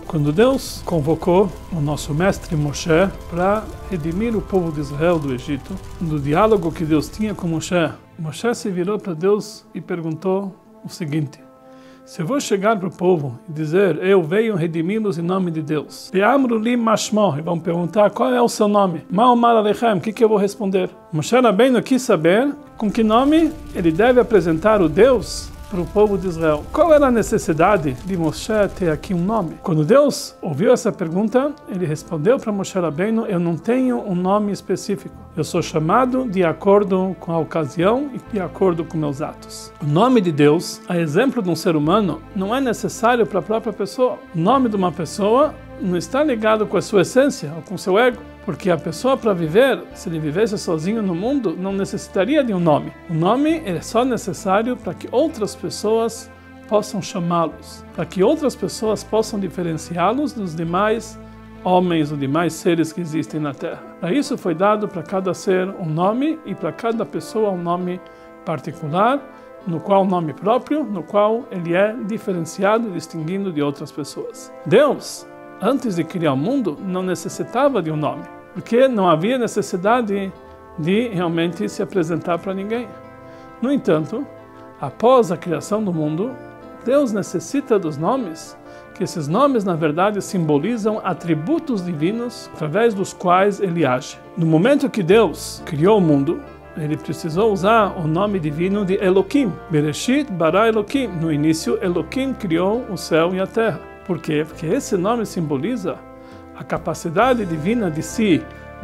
Quando Deus convocou o nosso mestre Moshe para redimir o povo de Israel do Egito, no diálogo que Deus tinha com Moshe, Moshe se virou para Deus e perguntou o seguinte: se eu vou chegar para o povo e dizer, eu venho redimi-los em nome de Deus, e vão perguntar qual é o seu nome, o que eu vou responder? Moshe Rabbeinu quis saber com que nome ele deve apresentar o Deus para o povo de Israel. Qual era a necessidade de Moshe ter aqui um nome? Quando Deus ouviu essa pergunta, ele respondeu para Moshe Rabbeinu: eu não tenho um nome específico. Eu sou chamado de acordo com a ocasião e de acordo com meus atos. O nome de Deus, a exemplo de um ser humano, não é necessário para a própria pessoa. O nome de uma pessoa não está ligado com a sua essência ou com o seu ego. Porque a pessoa, para viver, se ele vivesse sozinho no mundo, não necessitaria de um nome. O nome é só necessário para que outras pessoas possam chamá-los, para que outras pessoas possam diferenciá-los dos demais homens ou demais seres que existem na Terra. Para isso foi dado para cada ser um nome e para cada pessoa um nome particular, no qual um nome próprio, no qual ele é diferenciado, distinguindo de outras pessoas. Deus, antes de criar o mundo, não necessitava de um nome, porque não havia necessidade de realmente se apresentar para ninguém. No entanto, após a criação do mundo, Deus necessita dos nomes, que esses nomes, na verdade, simbolizam atributos divinos através dos quais ele age. No momento que Deus criou o mundo, ele precisou usar o nome divino de Elohim. Bereshit bara Elohim. No início, Elohim criou o céu e a terra. Por quê? Porque esse nome simboliza a capacidade divina de se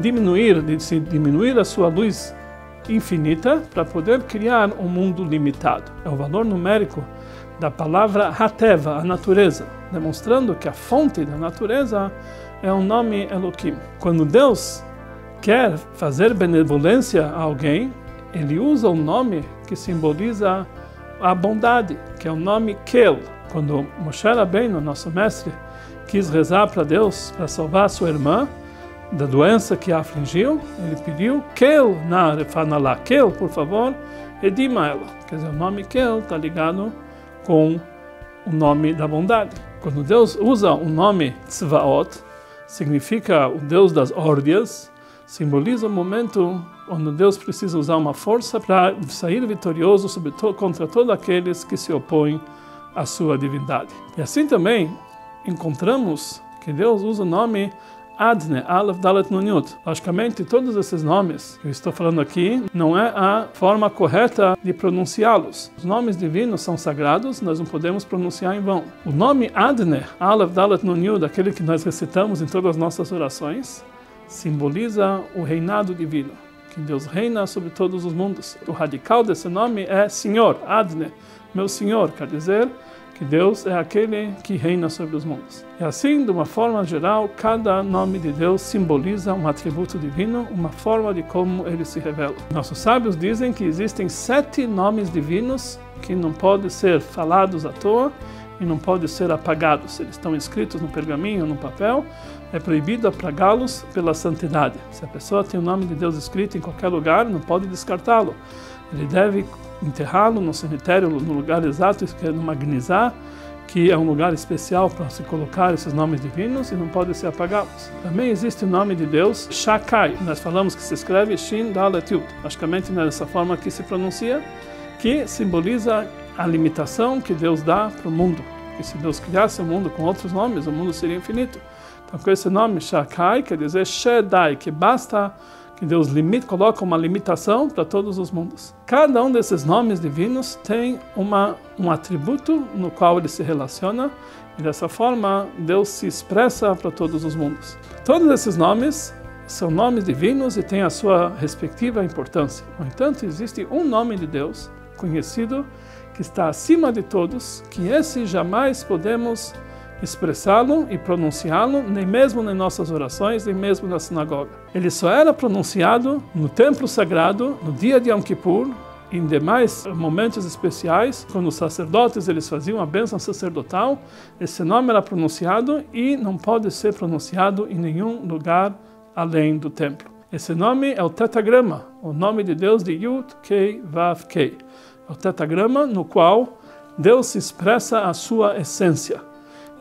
diminuir a sua luz infinita para poder criar um mundo limitado. É o valor numérico da palavra Hateva, a natureza, demonstrando que a fonte da natureza é o nome Elohim. Quando Deus quer fazer benevolência a alguém, ele usa um nome que simboliza a bondade, que é o nome Kel. Quando Moshe Rabbeinu, nosso mestre, quis rezar para Deus para salvar sua irmã da doença que a afligiu, ele pediu Kel na refanalá, Kel, por favor, redima ela. Quer dizer, o nome Kel está ligado com o nome da bondade. Quando Deus usa o nome Tzvaot, significa o Deus das ordens, simboliza o momento onde Deus precisa usar uma força para sair vitorioso contra todos aqueles que se opõem à sua divindade. E assim também encontramos que Deus usa o nome Adne, Aleph, Dalet, Nun, Yud. Logicamente, todos esses nomes que eu estou falando aqui não é a forma correta de pronunciá-los. Os nomes divinos são sagrados, nós não podemos pronunciar em vão. O nome Adne, Aleph, Dalet, Nun, Yud, aquele que nós recitamos em todas as nossas orações, simboliza o reinado divino, que Deus reina sobre todos os mundos. O radical desse nome é Senhor, Adne, meu Senhor, quer dizer que Deus é aquele que reina sobre os mundos. E assim, de uma forma geral, cada nome de Deus simboliza um atributo divino, uma forma de como ele se revela. Nossos sábios dizem que existem 7 nomes divinos que não podem ser falados à toa e não podem ser apagados. Eles estão escritos no pergaminho, no papel, é proibido apagá-los pela santidade. Se a pessoa tem o nome de Deus escrito em qualquer lugar, não pode descartá-lo. Ele deve enterrá-lo no cemitério, no lugar exato, que é no Magnizá, que é um lugar especial para se colocar esses nomes divinos e não pode ser apagados. Também existe o nome de Deus, Shakai. Nós falamos que se escreve Shin Dalet Yud. Logicamente não é dessa forma que se pronuncia, que simboliza a limitação que Deus dá para o mundo. Que se Deus criasse o mundo com outros nomes, o mundo seria infinito. Então com esse nome, Shakai, quer dizer Shedai, que basta que Deus coloca uma limitação para todos os mundos. Cada um desses nomes divinos tem um atributo no qual ele se relaciona, e dessa forma Deus se expressa para todos os mundos. Todos esses nomes são nomes divinos e têm a sua respectiva importância. No entanto, existe um nome de Deus conhecido que está acima de todos, que esse jamais podemos expressá-lo e pronunciá-lo, nem mesmo nas nossas orações, nem mesmo na sinagoga. Ele só era pronunciado no templo sagrado, no dia de Yom Kippur, em demais momentos especiais, quando os sacerdotes eles faziam a bênção sacerdotal, esse nome era pronunciado e não pode ser pronunciado em nenhum lugar além do templo. Esse nome é o tetagrama, o nome de Deus de Yud, Kei, Vav, Kei. É o tetagrama no qual Deus expressa a sua essência.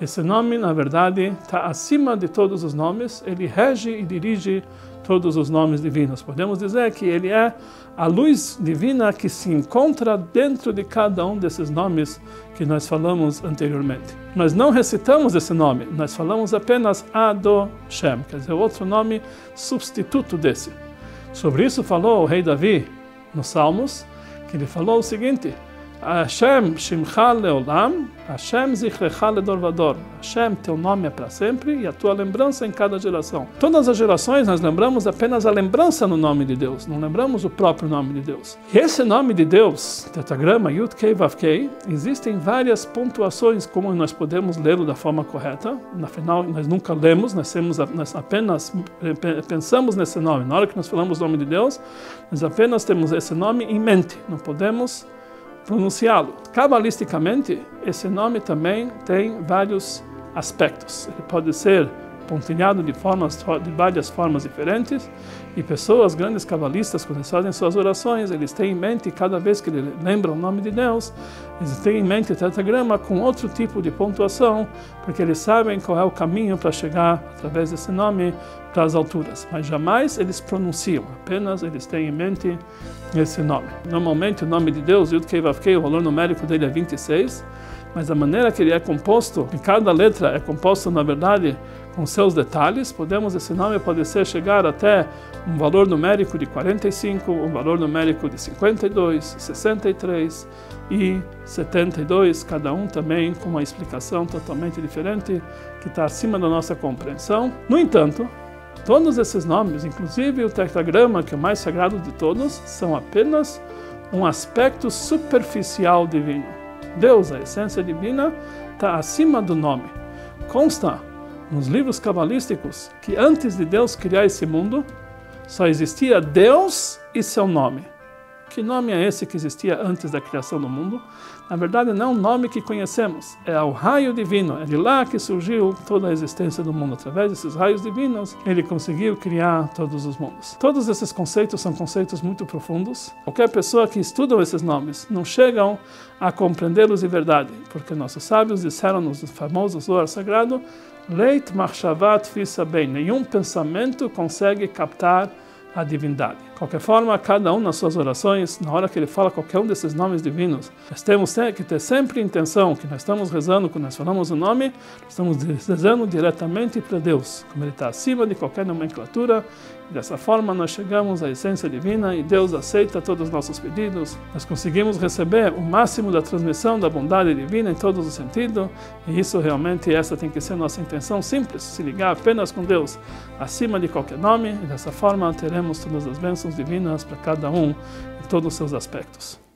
Esse nome, na verdade, está acima de todos os nomes, ele rege e dirige todos os nomes divinos. Podemos dizer que ele é a luz divina que se encontra dentro de cada um desses nomes que nós falamos anteriormente. Nós não recitamos esse nome, nós falamos apenas Adoshem, quer dizer, outro nome substituto desse. Sobre isso falou o rei Davi nos Salmos, que ele falou o seguinte: Hashem Shimcha Leolam, Hashem Zichrecha Ledor Vador. Hashem, teu nome é para sempre e a tua lembrança em cada geração. Todas as gerações nós lembramos apenas a lembrança no nome de Deus, não lembramos o próprio nome de Deus. E esse nome de Deus, tetragrama Yud Kei Vav Kei, existem várias pontuações como nós podemos lê-lo da forma correta. Afinal, nós nunca lemos, nós apenas pensamos nesse nome. Na hora que nós falamos o nome de Deus, nós apenas temos esse nome em mente, não podemos pronunciá-lo. Cabalisticamente, esse nome também tem vários aspectos. Ele pode ser pontilhado de várias formas diferentes, e pessoas, grandes cabalistas, quando eles fazem suas orações, eles têm em mente, cada vez que eles lembram o nome de Deus, eles têm em mente o tetragrama com outro tipo de pontuação, porque eles sabem qual é o caminho para chegar, através desse nome, para as alturas. Mas jamais eles pronunciam, apenas eles têm em mente esse nome. Normalmente o nome de Deus, Yud Kei Vav Kei, o valor numérico dele é 26, mas a maneira que ele é composto, em cada letra é composto, na verdade, com seus detalhes. Esse nome pode chegar até um valor numérico de 45, um valor numérico de 52, 63 e 72, cada um também com uma explicação totalmente diferente, que está acima da nossa compreensão. No entanto, todos esses nomes, inclusive o tetragrama, que é o mais sagrado de todos, são apenas um aspecto superficial divino. Deus, a essência divina, está acima do nome. Consta nos livros cabalísticos que antes de Deus criar esse mundo, só existia Deus e seu nome. Que nome é esse que existia antes da criação do mundo? Na verdade, não é um nome que conhecemos, é o raio divino. É de lá que surgiu toda a existência do mundo. Através desses raios divinos, ele conseguiu criar todos os mundos. Todos esses conceitos são conceitos muito profundos. Qualquer pessoa que estuda esses nomes não chegam a compreendê-los de verdade, porque nossos sábios disseram no famoso Zohar sagrado: Leit machshavat tfisa ben. Nenhum pensamento consegue captar a divindade. De qualquer forma, cada um nas suas orações, na hora que ele fala qualquer um desses nomes divinos, nós temos que ter sempre a intenção que nós estamos rezando, quando nós falamos o nome, estamos rezando diretamente para Deus, como ele está acima de qualquer nomenclatura. E dessa forma nós chegamos à essência divina e Deus aceita todos os nossos pedidos. Nós conseguimos receber o máximo da transmissão da bondade divina em todos os sentidos, e isso realmente, essa tem que ser nossa intenção simples, se ligar apenas com Deus acima de qualquer nome, e dessa forma teremos todas as bênçãos divinas para cada um em todos os seus aspectos.